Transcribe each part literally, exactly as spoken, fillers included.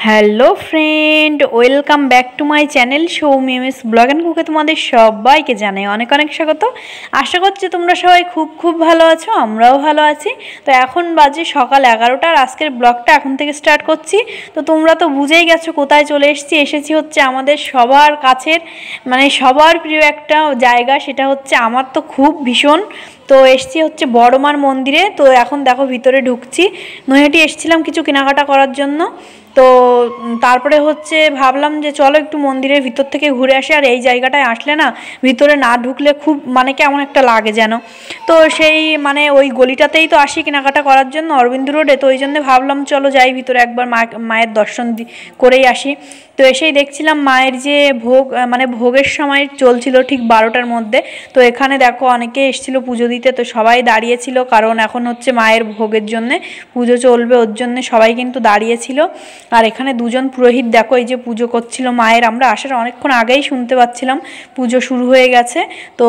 Hello friend, welcome back to my channel Soumi MS blog and কুকে তোমাদের সবাইকে জানাই অনেক অনেক স্বাগত। আশা করছি তোমরা সবাই খুব খুব ভালো আছো, আমরাও ভালো আছি। তো এখন বাজে সকাল এগারোটা আর আজকের ব্লগটা এখন থেকে স্টার্ট করছি। তো তোমরা তো বুঝেই গেছো কোথায় চলে এসেছি। এসেছি হচ্ছে আমাদের সবার কাছের, মানে সবার প্রিয় একটা জায়গা, সেটা হচ্ছে আমার তো খুব ভীষণ। তো এসছি হচ্ছে বড়মার মন্দিরে। তো এখন দেখো ভিতরে ঢুকছি। নৈহাটি এসেছিলাম কিছু কেনাকাটা করার জন্য। তো তারপরে হচ্ছে ভাবলাম যে চলো একটু মন্দিরের ভিতর থেকে ঘুরে আসি। আর এই জায়গাটায় আসলে না, ভিতরে না ঢুকলে খুব মানে কেমন একটা লাগে যেন। তো সেই মানে ওই গলিটাতেই তো আসি কেনাকাটা করার জন্য, অরবিন্দ রোডে। তো ওই জন্য ভাবলাম চলো যাই ভিতরে একবার মা মায়ের দর্শন করেই আসি। তো এসেই দেখছিলাম মায়ের যে ভোগ, মানে ভোগের সময় চলছিল ঠিক বারোটার মধ্যে। তো এখানে দেখো অনেকে এসেছিলো পুজো দিতে, তো সবাই দাঁড়িয়েছিল, কারণ এখন হচ্ছে মায়ের ভোগের জন্যে পুজো চলবে, ওর জন্যে সবাই কিন্তু দাঁড়িয়েছিল। আর এখানে দুজন পুরোহিত দেখো এই যে পুজো করছিল মায়ের। আমরা আসার অনেকক্ষণ আগেই শুনতে পাচ্ছিলাম পুজো শুরু হয়ে গেছে। তো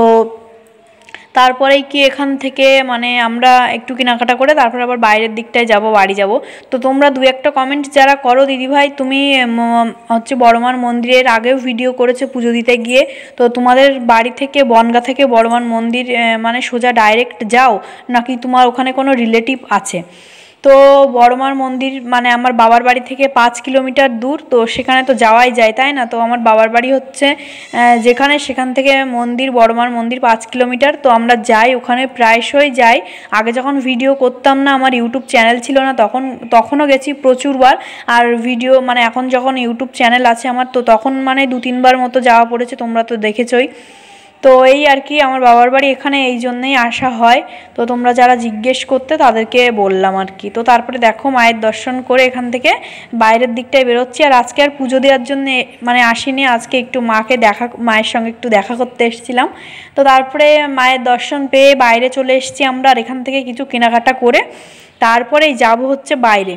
তারপরেই কি এখান থেকে মানে আমরা একটু কেনাকাটা করে তারপর আবার বাইরের দিকটায় যাব, বাড়ি যাব। তো তোমরা দু একটা কমেন্ট যারা করো, দিদিভাই তুমি হচ্ছে বড়মার মন্দিরের আগেও ভিডিও করেছো পুজো দিতে গিয়ে, তো তোমাদের বাড়ি থেকে বনগা থেকে বড়মার মন্দির মানে সোজা ডাইরেক্ট যাও নাকি তোমার ওখানে কোনো রিলেটিভ আছে? তো বড়মার মন্দির মানে আমার বাবার বাড়ি থেকে পাঁচ কিলোমিটার দূর, তো সেখানে তো যাওয়াই যায়, তাই না? তো আমার বাবার বাড়ি হচ্ছে যেখানে, সেখান থেকে মন্দির বড়মার মন্দির পাঁচ কিলোমিটার। তো আমরা যাই ওখানে, প্রায়শই যাই। আগে যখন ভিডিও করতাম না, আমার ইউটিউব চ্যানেল ছিল না, তখন তখনও গেছি প্রচুরবার। আর ভিডিও মানে এখন যখন ইউটিউব চ্যানেল আছে আমার, তো তখন মানে দু তিনবার মতো যাওয়া পড়েছে, তোমরা তো দেখেছই। তো এই আর কি, আমার বাবার বাড়ি এখানে, এই জন্যেই আসা হয়। তো তোমরা যারা জিজ্ঞেস করতে তাদেরকে বললাম আর কি। তো তারপরে দেখো মায়ের দর্শন করে এখান থেকে বাইরের দিকটায় বেরোচ্ছি। আর আজকে আর পুজো দেওয়ার জন্য মানে আসিনি, আজকে একটু মাকে দেখা, মায়ের সঙ্গে একটু দেখা করতে এসেছিলাম। তো তারপরে মায়ের দর্শন পেয়ে বাইরে চলে এসেছি আমরা। আর এখান থেকে কিছু কেনাকাটা করে তারপরেই যাব হচ্ছে বাইরে।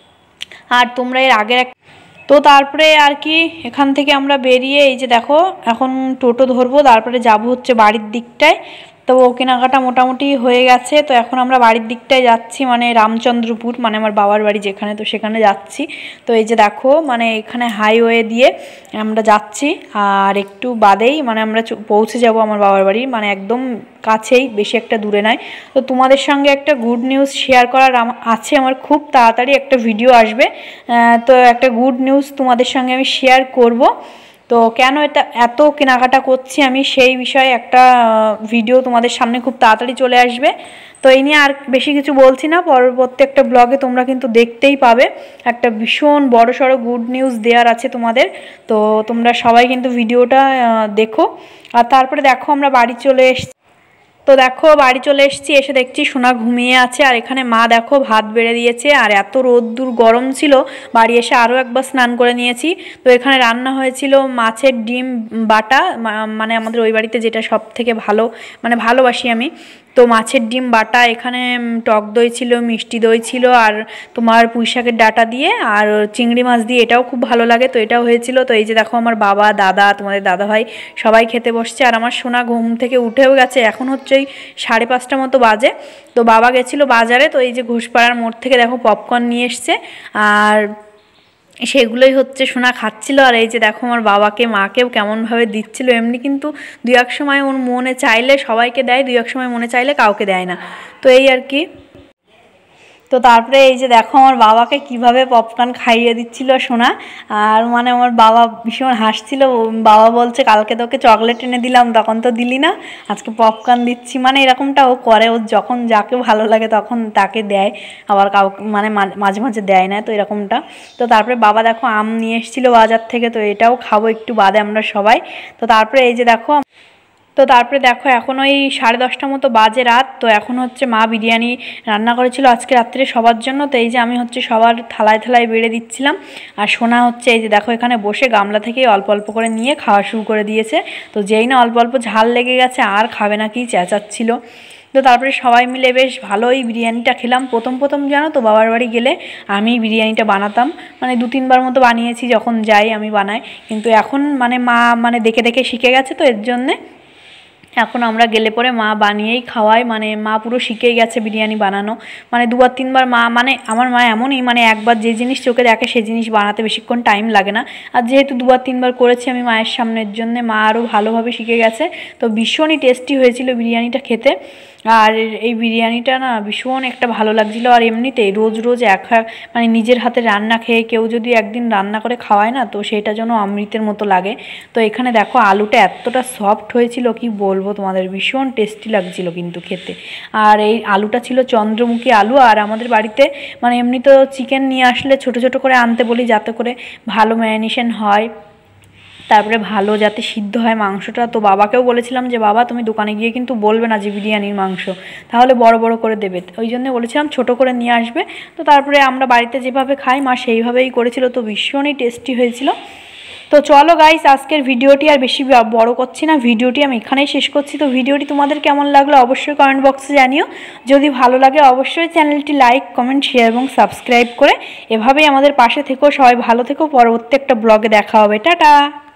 আর তোমরা এর আগের এক তো তারপরে আর কি এখান থেকে আমরা বেরিয়ে এই যে দেখো এখন টোটো ধরবো, তারপরে যাব হচ্ছে বাড়ির দিকটায়। তো কেনাকাটা মোটামুটি হয়ে গেছে। তো এখন আমরা বাড়ির দিকটায় যাচ্ছি, মানে রামচন্দ্রপুর, মানে আমার বাবার বাড়ি যেখানে, তো সেখানে যাচ্ছি। তো এই যে দেখো মানে এখানে হাইওয়ে দিয়ে আমরা যাচ্ছি। আর একটু বাদেই মানে আমরা পৌঁছে যাব আমার বাবার বাড়ি, মানে একদম কাছেই, বেশি একটা দূরে নয়। তো তোমাদের সঙ্গে একটা গুড নিউজ শেয়ার করার আছে আমার, খুব তাড়াতাড়ি একটা ভিডিও আসবে। তো একটা গুড নিউজ তোমাদের সঙ্গে আমি শেয়ার করব। তো কেন এটা এত কেনাকাটা করছি আমি, সেই বিষয়ে একটা ভিডিও তোমাদের সামনে খুব তাড়াতাড়ি চলে আসবে। তো এই নিয়ে আর বেশি কিছু বলছি না, পরবর্তী একটা ব্লগে তোমরা কিন্তু দেখতেই পাবে। একটা ভীষণ বড় সড়ো গুড নিউজ দেওয়ার আছে তোমাদের। তো তোমরা সবাই কিন্তু ভিডিওটা দেখো। আর তারপরে দেখো আমরা বাড়ি চলে এসেছি। তো দেখো বাড়ি চলে এসেছি, এসে দেখছি সোনা ঘুমিয়ে আছে। আর এখানে মা দেখো ভাত বেড়ে দিয়েছে। আর এত রোদ্দুর গরম ছিল, বাড়ি এসে আরও একবার স্নান করে নিয়েছি। তো এখানে রান্না হয়েছিল মাছের ডিম বাটা, মানে আমাদের ওই বাড়িতে যেটা সব থেকে ভালো মানে ভালোবাসি আমি। তো মাছের ডিম বাটা, এখানে টক দই ছিল, মিষ্টি দই ছিল, আর তোমার পুঁই শাকের ডাঁটা দিয়ে আর চিংড়ি মাছ দিয়ে, এটাও খুব ভালো লাগে। তো এটাও হয়েছিল। তো এই যে দেখো আমার বাবা, দাদা, তোমাদের দাদা ভাই সবাই খেতে বসছে। আর আমার সোনা ঘুম থেকে উঠেও গেছে, এখন হচ্ছে ওই সাড়ে পাঁচটা মতো বাজে। তো বাবা গেছিলো বাজারে। তো এই যে ঘোষপাড়ার মোড় থেকে দেখো পপকর্ন নিয়ে এসছে, আর সেগুলোই হচ্ছে সোনা খাচ্ছিল। আর এই যে দেখো আমার বাবাকে মাকেও কেমনভাবে দিচ্ছিল। এমনি কিন্তু দু এক সময় ওর মনে চাইলে সবাইকে দেয়, দু এক সময় মনে চাইলে কাউকে দেয় না। তো এই আর কি। তো তারপরে এই যে দেখো আমার বাবাকে কিভাবে পপকর্ন খাইয়ে দিচ্ছিল সোনা। আর মানে আমার বাবা ভীষণ হাসছিল। বাবা বলছে কালকে তোকে চকলেট এনে দিলাম, তখন তো দিলি না, আজকে পপকর্ন দিচ্ছি। মানে এরকমটা ও করে, ও যখন যাকে ভালো লাগে তখন তাকে দেয়, আবার কাউকে মানে মাঝে মাঝে দেয় না। তো এরকমটা। তো তারপরে বাবা দেখো আম নিয়ে এসেছিলো বাজার থেকে, তো এটাও খাবো একটু বাদে আমরা সবাই। তো তারপরে এই যে দেখো তো তারপরে দেখো এখন ওই সাড়ে দশটা মতো বাজে রাত। তো এখন হচ্ছে মা বিরিয়ানি রান্না করেছিল আজকে রাত্রে সবার জন্য। তো এই যে আমি হচ্ছে সবার থালায় থালায় বেড়ে দিচ্ছিলাম। আর সোনা হচ্ছে এই যে দেখো এখানে বসে গামলা থেকে অল্প অল্প করে নিয়ে খাওয়া শুরু করে দিয়েছে। তো যেই না অল্প অল্প ঝাল লেগে গেছে, আর খাবে না কি চেঁচাচ্ছিল। তো তারপরে সবাই মিলে বেশ ভালোই বিরিয়ানিটা খেলাম। প্রথম প্রথম জানো তো বাবার বাড়ি গেলে আমি বিরিয়ানিটা বানাতাম, মানে দু তিনবার মতো বানিয়েছি, যখন যাই আমি বানাই। কিন্তু এখন মানে মা মানে দেখে দেখে শিখে গেছে, তো এর জন্যে এখন আমরা গেলে পরে মা বানিয়েই খাওয়ায়, মানে মা পুরো শিখেই গেছে বিরিয়ানি বানানো। মানে দুবার তিনবার মা, মানে আমার মা এমনই, মানে একবার যে জিনিস চোখে দেখে সেই জিনিস বানাতে বেশিক্ষণ টাইম লাগে না। আর যেহেতু দুবার তিনবার করেছি আমি মায়ের সামনের জন্যে, মা আরও ভালোভাবে শিখে গেছে। তো ভীষণই টেস্টি হয়েছিল বিরিয়ানিটা খেতে। আর এই বিরিয়ানিটা না ভীষণ একটা ভালো লাগছিলো। আর এমনিতেই রোজ রোজ এক মানে নিজের হাতে রান্না খেয়ে কেউ যদি একদিন রান্না করে খাওয়ায় না, তো সেটা যেন অমৃতের মতো লাগে। তো এখানে দেখো আলুটা এতটা সফট হয়েছিল কি বলবো তোমাদের, ভীষণ টেস্টি লাগছিল কিন্তু খেতে। আর এই আলুটা ছিল চন্দ্রমুখী আলু। আর আমাদের বাড়িতে মানে এমনি তো চিকেন নিয়ে আসলে ছোট ছোট করে আনতে বলি, যাতে করে ভালো ম্যারিনেশন হয়, তারপরে ভালো যাতে সিদ্ধ হয় মাংসটা। তো বাবাকেও বলেছিলাম যে বাবা তুমি দোকানে গিয়ে কিন্তু বলবে না যে বিরিয়ানির মাংস, তাহলে বড় বড় করে দেবে। ওই জন্য বলেছিলাম ছোট করে নিয়ে আসবে। তো তারপরে আমরা বাড়িতে যেভাবে খাই মা সেইভাবেই করেছিল। তো ভীষণই টেস্টি হয়েছিল। তো চলো গাইস, আজকের ভিডিওটি আর বেশি বড় করছি না, ভিডিওটি আমি এখানেই শেষ করছি। তো ভিডিওটি তোমাদের কেমন লাগলো অবশ্যই কমেন্ট বক্সে জানিও। যদি ভালো লাগে অবশ্যই চ্যানেলটি লাইক, কমেন্ট, শেয়ার এবং সাবস্ক্রাইব করে এভাবেই আমাদের পাশে থেকো। সবাই ভালো থেকো, পরবর্তী একটা ব্লগে দেখা হবে। টাটা।